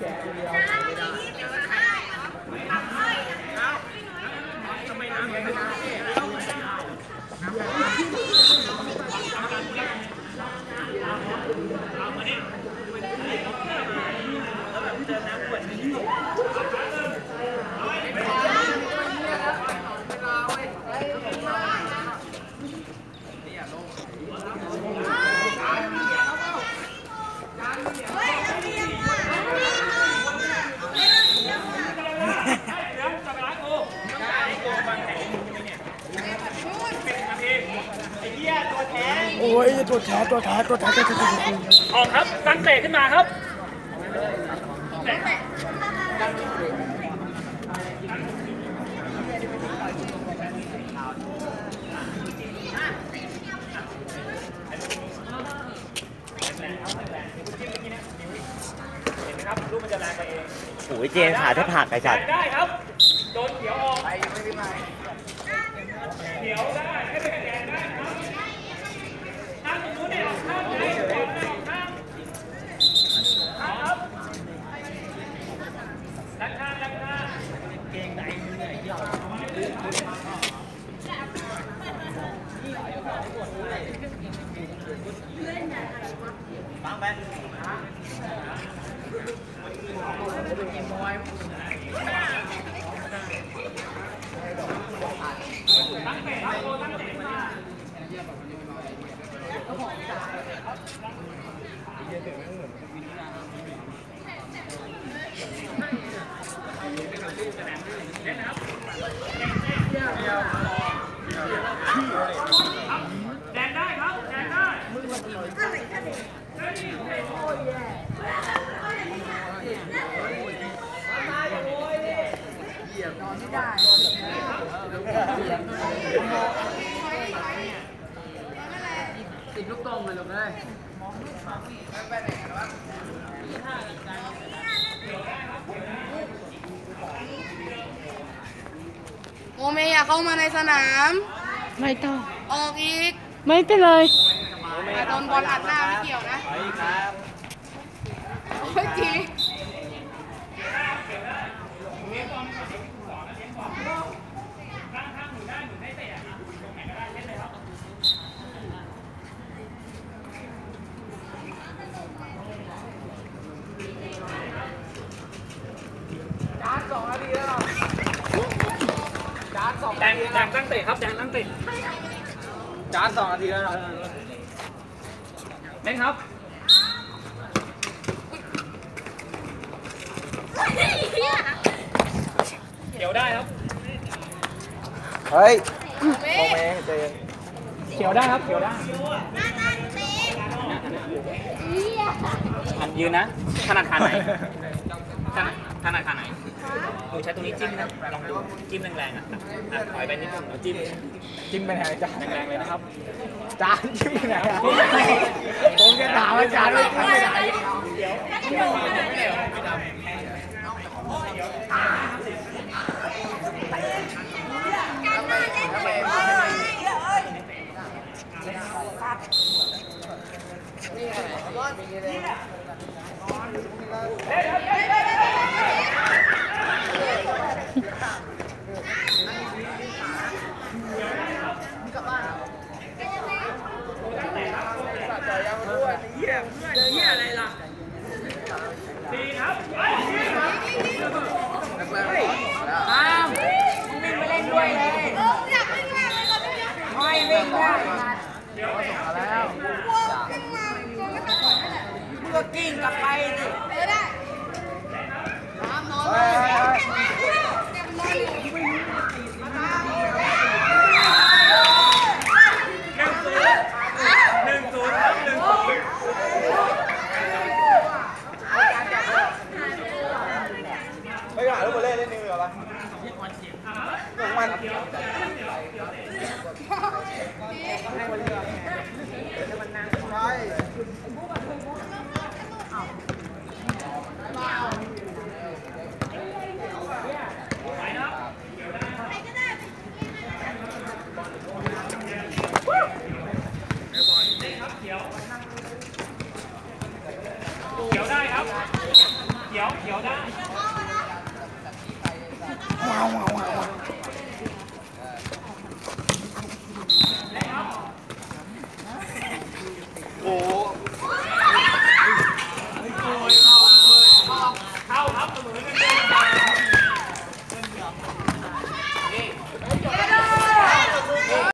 โอ้ยตัวแท้ออกครับตั้งเตะขึ้นมาครับลูกมันจะแรงไปเองโอ้ยเจนขาถ้าผักไอ้จัดได้ครับโดนเขียวออกไปไม่ได้ไหมเขียวได้ไม่เป็นแดงได้ครับข้างตรงนู้นเนี่ยข้างตรงนี้ข้างครับด้านข้างเกงไหนเนี่ยเยี่ยมฟังไปแดงได้ครับแดงได้ติดลูกตรงเลยลูกเลยโมเมย์อยากเข้ามาในสนามไม่ต้องออกอีกไม่เป็นเลยโดนบอลอัดหน้าไม่เกี่ยวนะโอ้ยจีจาน2 นาทีแล้วแดงตั้งเตะครับแดงตั้งเตะจาน2 นาทีแล้วเล่นครับเขียวได้ครับเฮ้ยโมเมเจนเขียวได้ครับเขียวได้หันยืนนะถนัดขาไหนถนัดขาไหนดูใช้ตรงนี้จิ้มนะลองดูจิ้มแรงๆอ่ะถอยไปนิดนึงจิ้มไปไหนจานแรงๆเลยนะครับจานจิ้มไปไหนอ่ะผมจะถามว่าจานไม่ทำไปไหนกิ้งกลับไปสิได้น้ำนอนไม่อยากรู้มาเล่นนิดนึงเหรอวะมันใช่ขียวได้ว้าวว้าว